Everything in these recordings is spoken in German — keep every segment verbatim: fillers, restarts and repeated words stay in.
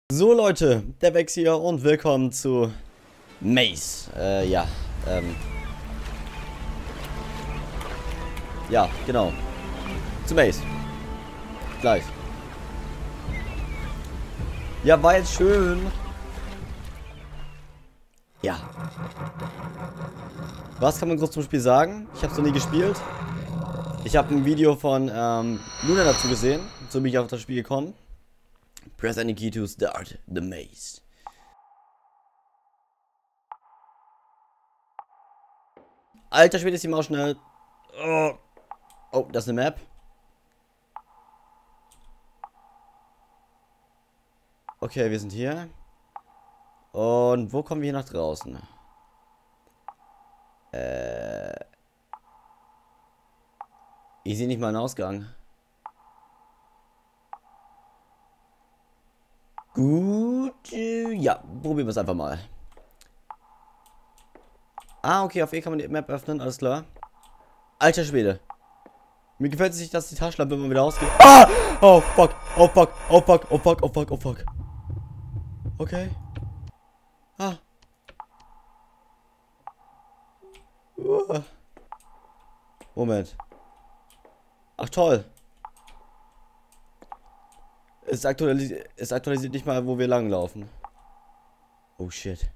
So Leute, der Vex hier und willkommen zu Maze. Äh, ja, ähm. Ja, genau. Zu Maze. Gleich. Ja, war jetzt schön. Ja. Was kann man groß zum Spiel sagen? Ich habe es noch nie gespielt. Ich habe ein Video von ähm, Luna dazu gesehen. So bin ich auf das Spiel gekommen. Press any key to start the maze. Alter Schwede, ist die Maus schnell. Oh. Oh, das ist eine Map. Okay, wir sind hier. Und wo kommen wir hier nach draußen? Äh. Ich sehe nicht mal einen Ausgang. Gut. Äh, ja, probieren wir es einfach mal. Ah, okay, auf E kann man die Map öffnen, alles klar. Alter Schwede. Mir gefällt es nicht, dass die Taschenlampe immer wieder ausgeht. Ah! Oh fuck, oh fuck, oh fuck, oh fuck, oh fuck, oh fuck. Okay. Ah. Uh. Moment. Ach toll. Es aktualisiert, es aktualisiert nicht mal, wo wir langlaufen. Oh shit.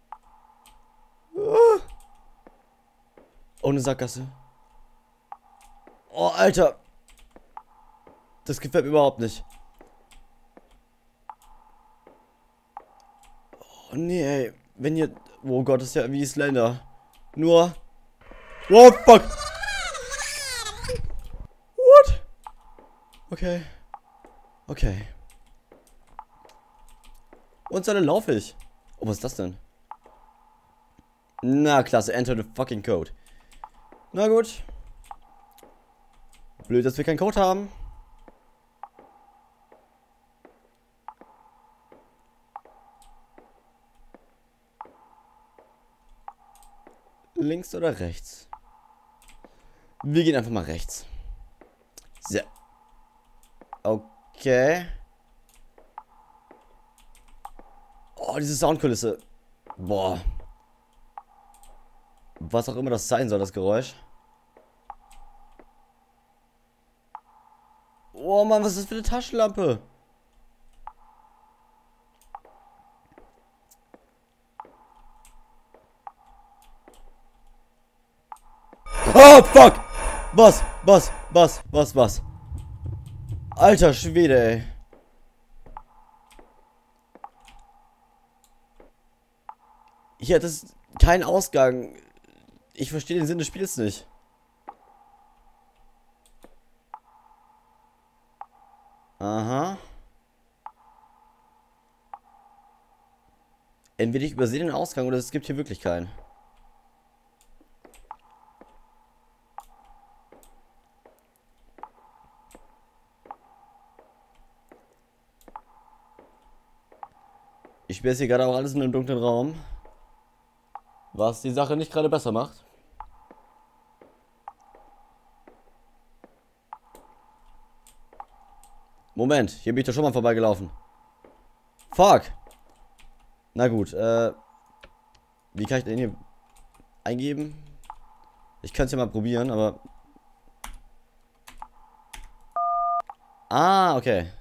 Uh. Oh, eine Sackgasse. Oh, Alter. Das gefällt mir überhaupt nicht. Oh, nee, ey. Wenn ihr... Oh Gott, das ist ja wie Slender. Nur... Oh, fuck. What? Okay. Okay. Und dann laufe ich. Oh, was ist das denn? Na, klasse. Enter the fucking code. Na gut. Blöd, dass wir keinen Code haben. Links oder rechts? Wir gehen einfach mal rechts. So. Okay. Oh, diese Soundkulisse. Boah. Was auch immer das sein soll, das Geräusch. Oh Mann, was ist das für eine Taschenlampe? Oh, fuck! Was? Was? Was? Was? Was? Alter Schwede, ey. Hier hat es keinen Ausgang. Ich verstehe den Sinn des Spiels nicht. Aha. Entweder ich übersehe den Ausgang oder es gibt hier wirklich keinen. Ich spiele jetzt hier gerade auch alles in einem dunklen Raum. Was die Sache nicht gerade besser macht. Moment, hier bin ich doch schon mal vorbeigelaufen. Fuck. Na gut, äh. Wie kann ich den hier eingeben? Ich kann es ja mal probieren, aber... Ah, okay.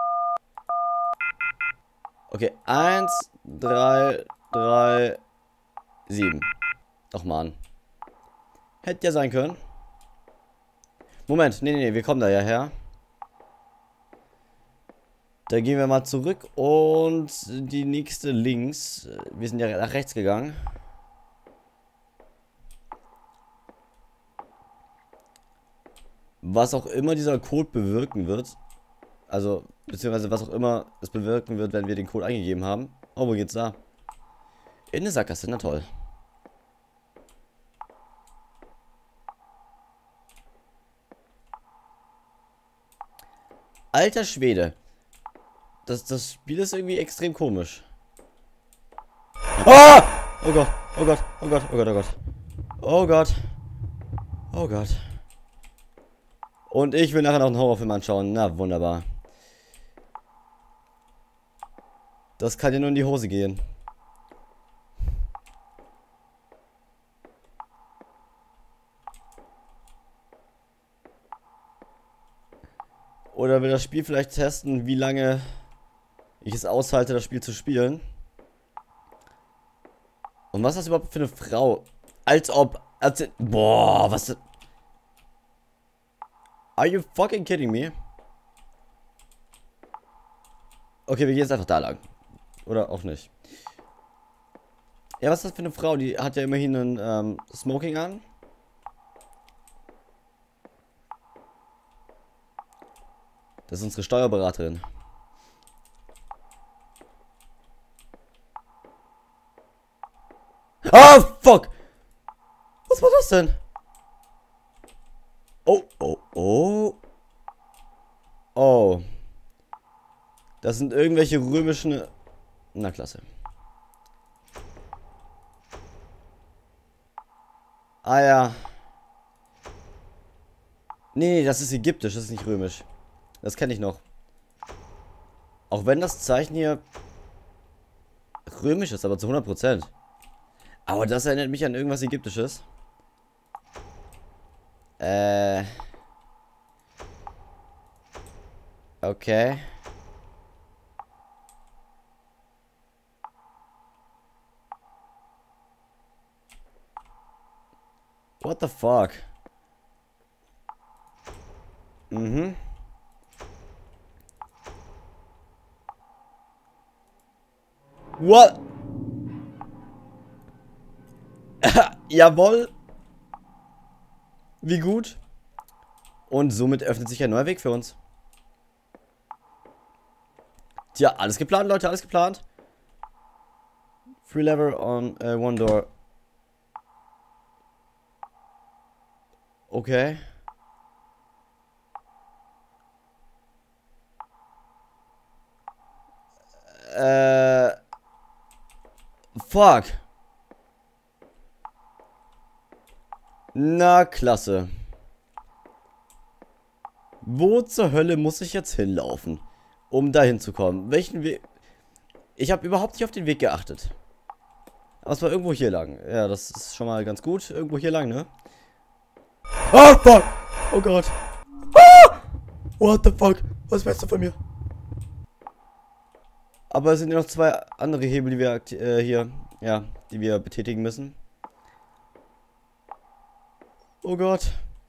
Okay, eins, drei, drei, sieben. Ach man. Hätte ja sein können. Moment, nee, nee, nee, wir kommen da ja her. Da gehen wir mal zurück und die nächste links. Wir sind ja nach rechts gegangen. Was auch immer dieser Code bewirken wird. Also, beziehungsweise was auch immer es bewirken wird, wenn wir den Code eingegeben haben. Oh, wo geht's da? In eine Sackgasse, na toll. Alter Schwede. Das, das Spiel ist irgendwie extrem komisch. Ah! Oh Gott, oh Gott, oh Gott, oh Gott, oh Gott. Oh Gott. Oh Gott. Und ich will nachher noch einen Horrorfilm anschauen. Na, wunderbar. Das kann ja nur in die Hose gehen. Oder will das Spiel vielleicht testen, wie lange ich es aushalte, das Spiel zu spielen. Und was ist das überhaupt für eine Frau? Als ob... Als, boah, was... Are you fucking kidding me? Okay, wir gehen jetzt einfach da lang. Oder auch nicht. Ja, was ist das für eine Frau? Die hat ja immerhin einen ähm, Smoking an. Das ist unsere Steuerberaterin. Ah, fuck! Was war das denn? Oh, oh, oh. Oh. Das sind irgendwelche römischen... Na, klasse. Ah, ja. Nee, nee, das ist ägyptisch, das ist nicht römisch. Das kenne ich noch. Auch wenn das Zeichen hier römisch ist, aber zu hundert Prozent. Aber das erinnert mich an irgendwas Ägyptisches. Äh. Okay. What the fuck? Mhm. What? Jawohl. Wie gut. Und somit öffnet sich ein neuer Weg für uns. Tja, alles geplant, Leute, alles geplant. Three lever on uh, one door. Okay. Äh. Fuck. Na, klasse. Wo zur Hölle muss ich jetzt hinlaufen, um dahin zu kommen? Welchen Weg? Ich habe überhaupt nicht auf den Weg geachtet. Aber es war irgendwo hier lang. Ja, das ist schon mal ganz gut. Irgendwo hier lang, ne? Oh, fuck! Oh Gott. Ah! What the fuck? Was willst du von mir? Aber es sind ja noch zwei andere Hebel, die wir äh, hier, ja, die wir betätigen müssen. Oh Gott.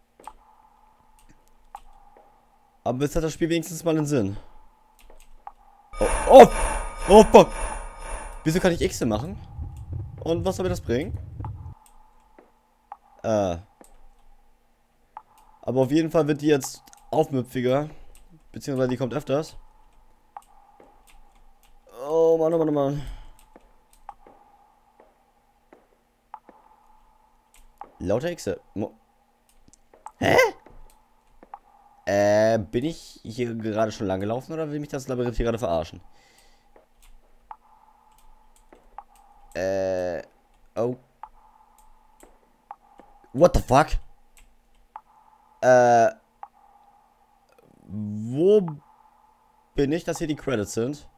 Aber jetzt hat das Spiel wenigstens mal einen Sinn. Oh, oh, oh fuck. Wieso kann ich X machen? Und was soll mir das bringen? Äh. Aber auf jeden Fall wird die jetzt aufmüpfiger. Beziehungsweise die kommt öfters. Oh Mann, oh Mann, oh Mann. Lauter X. Hä? Äh, bin ich hier gerade schon lang gelaufen oder will mich das Labyrinth hier gerade verarschen? Äh, oh. What the fuck? Äh, wo bin ich, dass hier die Credits sind?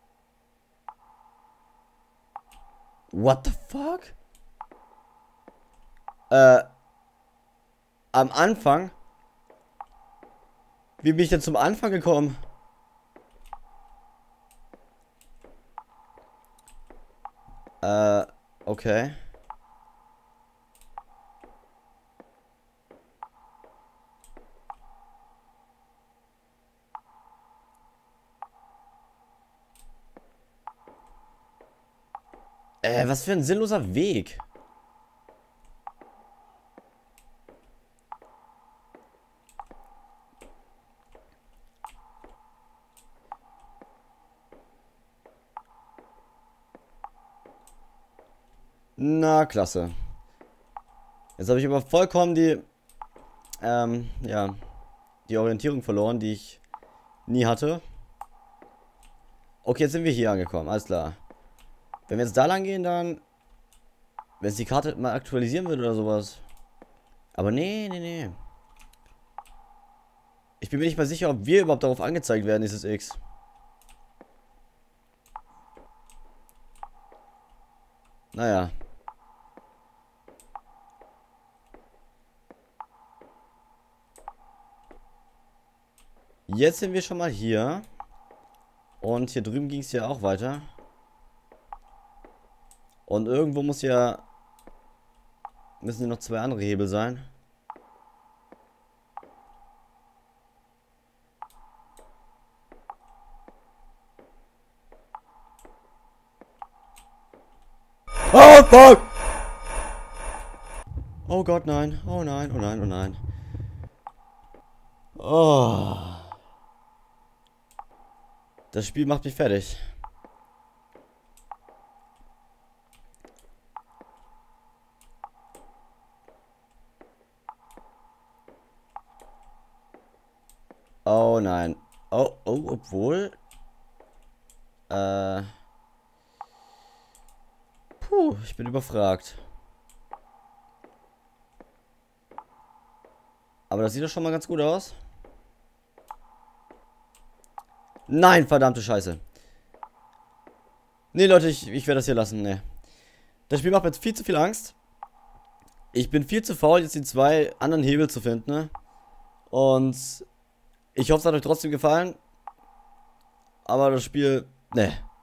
What the fuck? Äh, am Anfang? Wie bin ich denn zum Anfang gekommen? Äh, okay. Äh, was für ein sinnloser Weg. Na, klasse. Jetzt habe ich aber vollkommen die, ähm, ja, die Orientierung verloren, die ich nie hatte. Okay, jetzt sind wir hier angekommen, alles klar. Wenn wir jetzt da lang gehen, dann, wenn es die Karte mal aktualisieren wird oder sowas. Aber nee, nee, nee. Ich bin mir nicht mal sicher, ob wir überhaupt darauf angezeigt werden, dieses X. Naja. Jetzt sind wir schon mal hier. Und hier drüben ging es ja auch weiter. Und irgendwo muss ja... müssen hier noch zwei andere Hebel sein. Oh, fuck! Oh Gott, nein. Oh nein, oh nein, oh nein. Oh. Das Spiel macht mich fertig. Oh nein. Oh, oh, obwohl... Äh... Puh, ich bin überfragt. Aber das sieht doch schon mal ganz gut aus. Nein, verdammte Scheiße. Nee, Leute, ich, ich werde das hier lassen. Nee. Das Spiel macht mir jetzt viel zu viel Angst. Ich bin viel zu faul, jetzt die zwei anderen Hebel zu finden. Ne? Und ich hoffe, es hat euch trotzdem gefallen. Aber das Spiel... Nee.